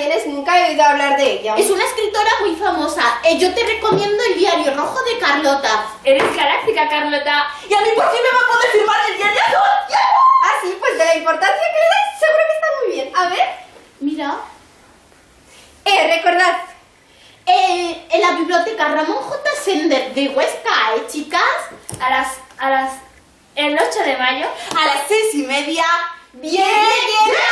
Publicaciones, nunca he oído hablar de ella. Es una escritora muy famosa. Yo te recomiendo el diario rojo de Carlota. Eres galáctica, Carlota. Y a mí por fin me va a poder firmar el diario azul. Ah, sí, pues de la importancia que le das, seguro que está muy bien. A ver. Mira. Recordad. En la biblioteca Ramón J. Sender de Huesca, chicas. El 8 de mayo. A las 6:30. Bien.